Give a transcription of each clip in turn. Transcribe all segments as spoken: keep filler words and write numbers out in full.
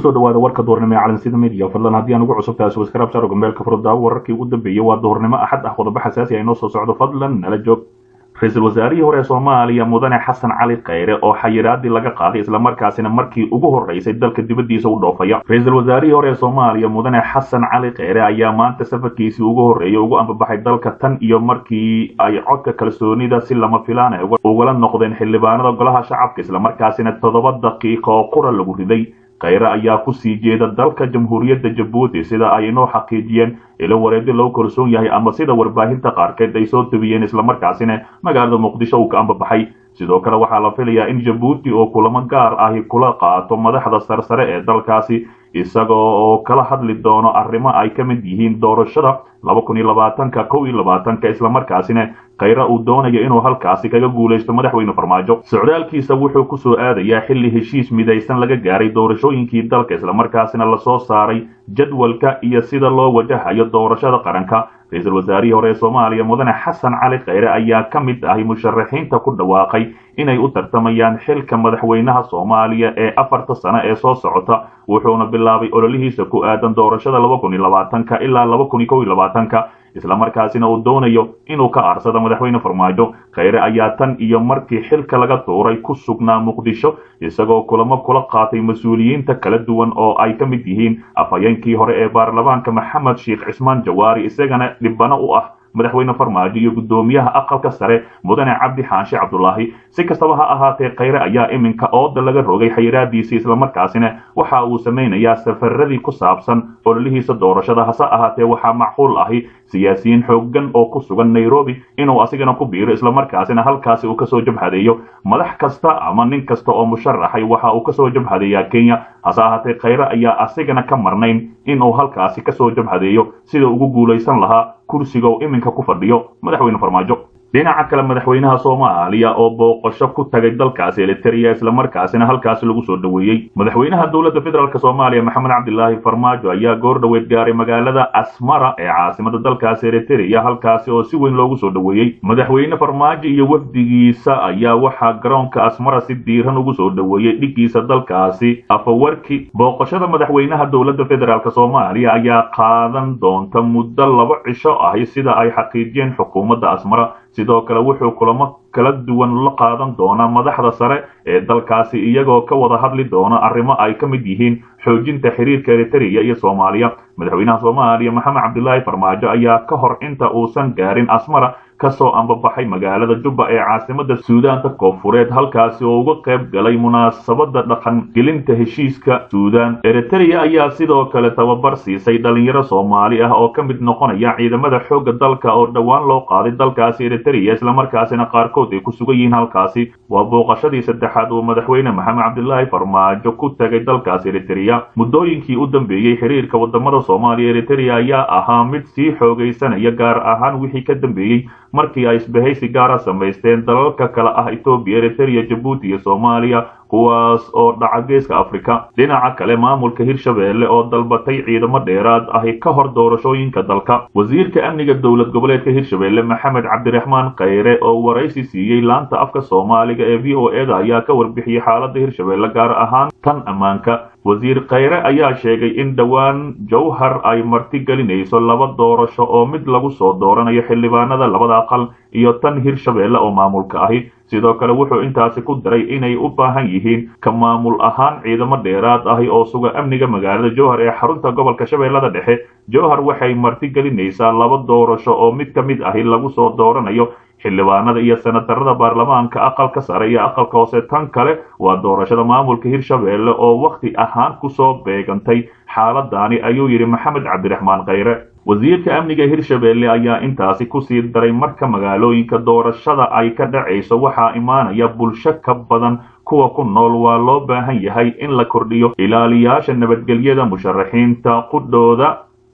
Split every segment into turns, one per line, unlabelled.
kusoo dhawaada warka doornimo ee calansida media fadlan haddii aan ugu cusub tahay subscribe saaro gmailka furada wararkii ugu dambeeyay waa doornimo axad ah qodobo xasaasi ah inoo soo socdo fadlan nala joog ra'iisul wasaarihii hore Soomaaliya mudane Xasan Cali Kheyre oo xayiraadii laga qaaday isla markaasina markii ugu horeysay dalka dibadiisa u dhoofaya ra'iisul wasaarihii hore Soomaaliya mudane Xasan Cali Kheyre ayaa maanta safarkiisii ugu horeeyay ugu ambabaxay dalka tan iyo markii ay codka kalsoonida si lama filaan ah uga noqdeen xildhibaanada golaha shacabka isla markaasina toddoba daqiiqo oo qura lagu riday Kheyre ayaa ku sii jeeda dalka Jamhuuriyadda Jabuuti sida ay noo xaqiijiyeen ila wareegyo loo kalsoon yahay ama sida warbaahinta qaarkeed ay soo tabiyeen isla markaasina magaalada Muqdisho uu ka ambabaxay sidoo kale waxaa la filayaa in Jabuuti oo kulamo gaar ah kula qaato madaxda sarsare ee dalkaasi isagoo oo kala hadli doono arrimo ay ka mid yihiin doorashada laba kun iyo labaatan ka kow iyo labaatan ka isla markaasina Kheyre uu doonayo inuu halkaasi kaga guuleysto madaxweyne Farmajo socdaalkiisa wuxuu ku soo aadayaa xilli heshiis midaysan laga gaaray doorashooyinkii dalka isla markaasina la soo saaray jadwalka iyo sida loo wajahayo doorashada qaranka ra'iisul wasaarihii hore Soomaaliya mudane Xasan Cali Kheyre ayaa ka mid ah musharaxiinta ku dhawaaqay inay u tartamayaan xilka madaxweynaha Soomaaliya ee afarta sano ee soo socota wuxuuna bilaabay ololihiisa ku aadan doorashada laba kun iyo labaatan ka ilaa laba kun iyo kow iyo labaatan ka isla markaasina uu doonayo inuu ka aarsado madaxweyne Farmajo Kheyre ayaa tan iyo markii xilka laga tuuray ku sugnaa Muqdisho isagoo kulamo kula qaatay mas'uuliyiinta kala duwan oo ay ka mid yihiin afhayeenkii hore ee baarlamaanka Maxamed Sheikh Cismaan Jawaari isagana dhibano u ah madaxweyne Farmajo iyo gudoomiyaha aqalka sare mudane Cabdi Xaashi Cabdullaahi si kastaba ha ahaatee Kheyre ayaa iminka ooda laga rogay xayiraadiisa isla markaasina waxa uu sameeyaa safaradii ku saabsan ololihiisa doorashada hase ahaatee waxa macquul ah siyaasiyiin xooggan oo ku sugan Nairobi inuu asigana ku biiro isla markaasina halkaasi uu ka soo jabhadeeyo madax kasta ama nin kasta oo musharaxay waxa uu ka soo jabhadeeyaa Kenya hase ahaatee Kheyre ayaa asigana ka marnayn inuu halkaasi ka soo jabhadeeyo sida ugu guuleysan lahaa kursiga oo iminka ku fadhiyo madaxweyne Farmajo dhinaca kale madaxweynaha Soomaaliya oo booqasho ku tagay dalkaasi Eritrea isla markaasina halkaas lagu soo dhaweeyay madaxweynaha dawladda federaalka Soomaaliya Maxamed Cabdullaahi Farmajo ayaa goor dhaweed gaaray magaalada Asmara ee caasimada dalkaasi Eritrea halkaas oo si weyn loogu soo dhaweeyay madaxweyne Farmajo iyo wafdigiisa ayaa waxa garoonka Asmara si diiran ugu soo dhaweeyay dhigiisa dalkaasi afawarki booqashada madaxweynaha dawladda federaalka Soomaaliya ayaa qaadan doonta muddo laba cisho ah sida ay xaqiijiyeen xukuumadda Asmara sidoo kale wuxuu kulamo kala duwan la qaadan doona madaxda sare ee dalkaasi iyagoo ka wada hadli doona arrimo ay ka mid yihiin xoojinta xiriirka Eritrea iyo Soomaaliya madaxweynaha Soomaaliya Maxamed Cabdullaahi Farmajo ayaa ka hor inta uusan gaarin Asmara kasoo ambabaxay magaalada Juba ee caasimada Suudaanta Koonfureed halkaasi oo uga qayb galay munaasabada dhaqan gelinta heshiiska Suudaan Eritrea ayaa sidoo kale tababar siisay dhalinyaro Soomaali ah oo ka mid noqonaya ciidamada xoogga dalka oo dhawaan loo qaaday dalkaasi Eritrea isla markaasina qaarkood ay ku sugan yihiin halkaasi waa booqashadii saddexaad oo madaxweyne Maxamed Cabdullaahi Farmajo ku tagay dalkaasi Eritrea muddooyinkii u dambeeyay xiriirka wadamada Soomaaliya Eritrea ayaa ahaa mid sii xoogaysanaya gaar ahaan wixii ka dambeeyay markii ay isbahaysi gaar ah samaysteen dalalka kala ah Ethiopia Eritrea Djibouti iyo Soomaaliya kuwaas oo dhaca geeska Afrika dhinaca kale maamulka Hirshabeelle oo dalbatay ciidamo dheeraad ah ka hor doorashooyinka dalka wasiirka amniga dawlad goboleedka Hirshabeelle Maxamed Cabdiraxmaan Kheyre oo waraysi siiyay laanta afka Soomaaliga ee V O A da ayaa ka warbixiyay xaaladda Hirshabeelle gaar ahaan tan amaanka wasiir Kheyre ayaa sheegay in dhawaan Jowhar ay marti gelinayso laba doorasho oo mid lagu soo dooranayo xildhibaanada labada aqal iyo tan Hirshabeelle oo maamulka ahi sidoo kale wuxuu intaasi ku daray inay u baahan yihiin ka maamul ahaan ciidamo dheeraad ah oo suga amniga magaalada Jowhar ee xarunta gobolka Shabeellada Dhexe Jowhar waxay marti gelinaysaa laba doorasho oo mid ka mid ah lagu soo dooranayo xildhibaanada iyo senatarada baarlamaanka aqalka sare iyo aqalka hoose tan kale waa doorashada maamulka Hirshabeelle oo waqti ahaan ku soo beegantay xaaladani ayuu yiri Maxamed Cabdiraxmaan Kheyre wasiirka amniga Hirshabeelle ayaa intaasi ku sii daray marka magaalooyinka doorashada ay ka dhacayso waxa imaanaya bulsho ka badan kuwa ku nool waa loo baahan yahay in la kordhiyo ilaaliyaasha nabadgelyada musharaxiinta qudhooda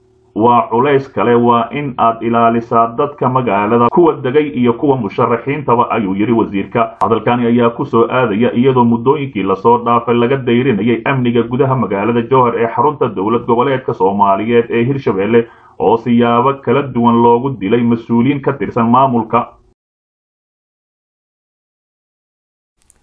waa culays kale waa in aad ilaalisaa dadka magaalada kuwa degay iyo kuwa musharaxiintaba ayuu yiri wasiirka hadalkani ayaa ku soo aadaya iyadoo muddooyinkii la soo dhaafay laga dayrinayay amniga gudaha magaalada Jowhar ee xarunta dawlad goboleedka Soomaaliyeed ee Hirshabeelle oo siyaabo kala duwan loogu dilay mas'uuliyiin ka tirsan maamulka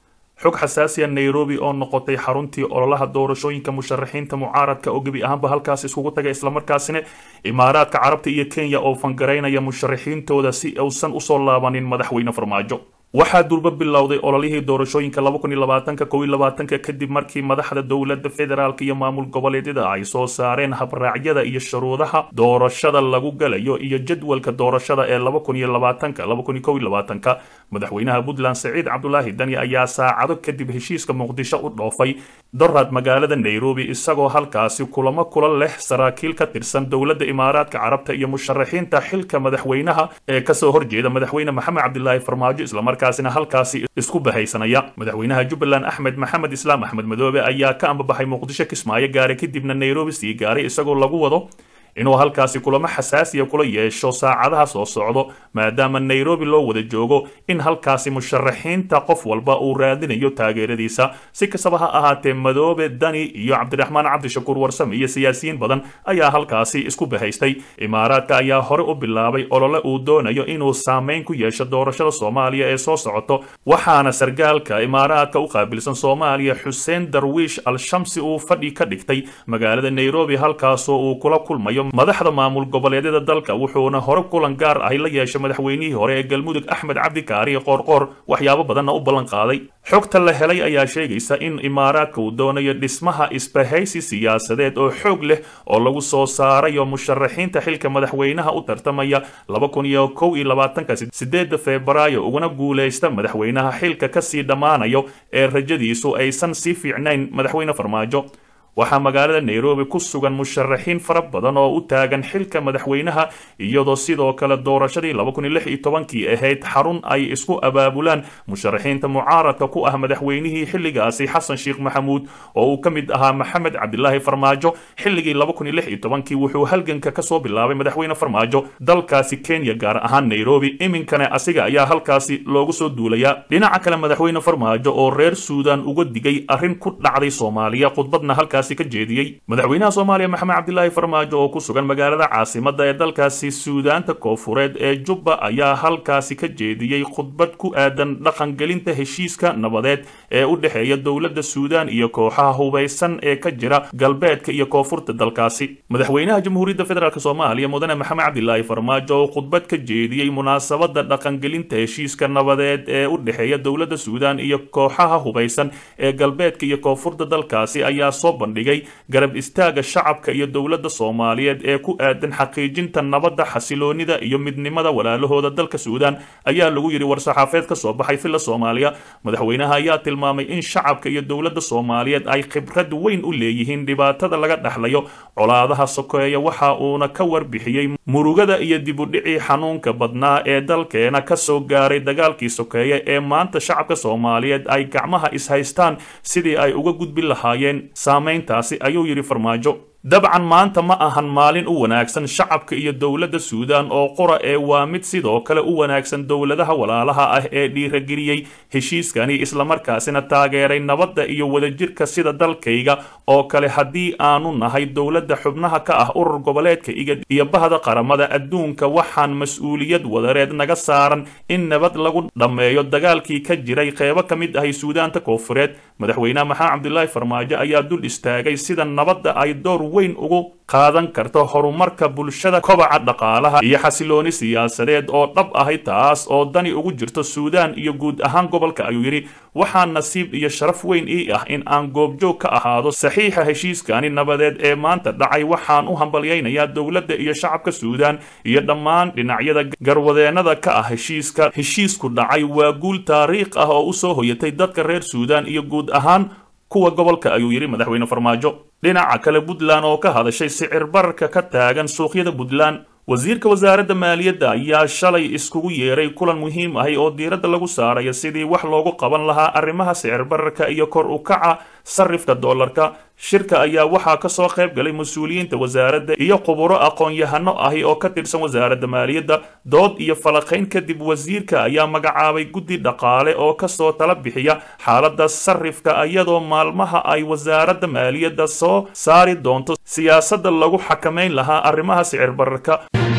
xog xasaasiya Nairobi oo noqotay xaruntii ololaha doorashooyinka musharaxiinta mucaaradka oo gabi ahaanba halkaas iskugu tagay isla markaasina imaaraadka carabta iyo Kenya oo fangareynaya musharaxiintooda si uusan u soo laabanin madaxweyne Farmaajo waxaa durba bilowday ololihii doorashooyinka laba kun iyo labaatan kow iyo labaatan kadib markii madaxda dowladda federaalka iyo maamul goboleedyada ay soo saareen habraacyada iyo shuruudaha doorashada lagu galayo iyo jadwalka doorashada ee laba kun iyo labaatan laba kun iyo kow iyo labaatan madaxweynaha Puntland Saciid Cabdullaahi Dani ayaa saacado kadib heshiiska Muqdisho u dhoofay dorad magaalada Nairobi isagoo halkaasi kulamo kula leh saraakiil ka tirsan dowladda imaaraadka carabta iyo musharaxiinta xilka madaxweynaha ee ka soo horjeeda madaxweyne Maxamed Cabdullaahi Farmaajo isla markaasina halkaasi isku bahaysanaya madaxweynaha Jubbaland Axmed Maxamed Islaam Axmed Madoobe ayaa ka ambabaxay Muqdisho Kismaayo gaaray kadibna Nairobi sii gaaray isagoo lagu wado inuu halkaasi kulamo xasaasiya kula yeesho saacadaha soo socdo maadaama Nairobi loo wada joogo in halkaasi musharaxiinta qof walba uu raadinayo taageeradiisa si kastaba ha ahaatee Madoobe Dani iyo Cabdiraxmaan Cabdishakuur Warsame iyo siyaasiyiin badan ayaa halkaasi isku bahaystay imaaraadka ayaa hore u bilaabay olole uu doonayo inuu saameyn ku yeesho doorashada Soomaaliya ee soo socoto waxaana sargaalka imaaraadka u qaabilsan Soomaaliya Xuseen Darwiish Al-Shamsi uu fadhi ka dhigtay magaalada Nairobi halkaas oo uu kula kulmayo madaxda maamul goboleedyada dalka wuxuuna hore kulan gaar ah la yeeshay madaxweynihii hore ee Galmudug Axmed Cabdi Kaari Qoorqoor waxyaabo badan oo u ballan qaaday xogta la helay ayaa sheegaysa in imaaraadka uu doonayo dhismaha isbahaysi siyaasadeed oo xoog leh oo lagu soo saarayo musharaxiinta xilka madaxweynaha u tartamaya laba kun iyo kow iyo labaatan sideedda Febraayo uguna guuleysta madaxweynaha xilka ka sii dhamaanayo ee rajadiisu aysan si fiicnayn madaxweyne Farmaajo waxaa magaalada Nairobi ku sugan musharaxiin fara badan oo u taagan xilka madaxweynaha iyadoo sidoo kale doorashadii laba kun iyo lix iyo toban ahayd xarun ay isku abaabulaan musharaxiinta mucaaradka ku ah madaxweynihii xilligaasi Xasan Sheekh Maxamuud oo uu kamid ahaa Maxamed Cabdullaahi Farmaajo xilligii laba kun iyo lix iyo toban wuxuu halganka ka soo bilaabay madaxweyne Farmaajo dalkaasi Kenya gaar ahaan Nairobi iminkana asiga ayaa halkaasi loogu soo duulaya dhinaca kale madaxweyne Farmaajo oo reer Suudaan uga digay arrin ku dhacday Soomaaliya khudbadna halkaas ka jeediyay madaxweynaha Soomaaliya Maxamed Cabdullaahi Farmaajo oo ku sugan magaalada caasimadda ee dalkaasi Suudaanta Koonfureed ee Jubba ayaa halkaasi ka jeediyay khudbad ku aadan dhaqangelinta heshiiska nabadeed ee u dhaxeeya dowladda Suudaan iyo kooxaha hubeysan ee ka jira galbeedka iyo koonfurta dalkaasi madaxweynaha Jamhuuriyadda Federaalka Soomaaliya Mudane Maxamed Cabdullaahi Farmaajo oo khudbad ka jeediyay munaasabadda dhaqangelinta heshiiska nabadeed ee u dhaxeeya dowladda Suudaan iyo kooxaha hubeysan ee galbeedka iyo koonfurta dalkaasi ayaa soo dhigay garab istaaga shacabka iyo dowladda Soomaaliyeed ee ku aadan xaqiijinta nabadda xasiloonida iyo midnimada walaalahooda dalka Suudaan ayaa lagu yiri war saxaafeed ka soo baxay filla Soomaaliya madaxweynaha ayaa tilmaamay in shacabka iyo dowladda Soomaaliyeed ay khibrad weyn u leeyihiin dhibaatada laga dhaxlayo colaadaha sokeeya waxa uuna ka warbixiyay murugada iyo dib u dhici xanuunka badnaa ee dalkeena ka soo gaaray dagaalkii sokeeya ee maanta shacabka Soomaaliyeed ay gacmaha is haystaan sidii ay uga gudbin lahaayeen saameyntaasi ayuu yiri Farmaajo dabcan maanta ma ahan maalin u wanaagsan shacabka iyo dowladda Suudaan oo qora ee waa mid sidoo kale u wanaagsan dowladaha walaalaha ah ee dhiirageliyay heshiiskani isla markaasina taageeray nabadda iyo wadajirka sida dalkayga oo kale haddii aanu nahay dowladda xubnaha ka ah urur goboleedka iyo bahda qaramada adduunka waxaan mas'uuliyad wadareed naga saaran in nabad lagu dhameeyo dagaalkii ka jiray qeybo ka mid ah Suudaanta Koonfureed madaxweynaha Maxamed Cabdullaahi Farmaajo ayaa dul istaagay sida nabadda ay door weyn ugu qaadan karto horumarka bulshada kobaca dhaqaalaha iyo xasilooni siyaasadeed oo dhab ahay taas oo dani ugu jirto Suudaan iyo guud ahaan gobolka ayuu yiri waxaan nasiib iyo sharaf weyn ii ah in aan goobjoog ka ahaado saxiixa heshiiskani nabadeed ee maanta dhacay waxaan u hambalyaynayaa dowladda iyo shacabka Suudaan iyo dhammaan dhinacyada garwadeenada ka ah heshiiska heshiisku dhacay waa guul taariikh ah oo u soo hoyatay dadka reer Suudaan iyo guud ahaan kuwa gobolka ayuu yiri madaxweyne Farmaajo dhinaca kale Puntland oo ka hadashay sicir bararka ka taagan suuqyada Puntland wasiirka wasaaradda maaliyadda ayaa shalay iskugu yeeray kulan muhiim ah oo diiradda lagu saarayo sidii wax loogu qaban lahaa arrimaha sicir bararka iyo kor u kaca sarifka dollarka shirka ayaa waxaa ka soo qayb galay mas'uuliyiinta wasaaradda iyo khubaro aqoon-yahano ah oo ka tirsan wasaaradda maaliyadda dood iyo falaqayn kadib wasiirka ayaa magacaabay guddi dhaqaale oo ka soo tala bixiya xaaladda sarifka iyadoo maalmaha ay wasaaradda maaliyadda soo saari doonto siyaasadda lagu xakameyn lahaa arrimaha sicir bararka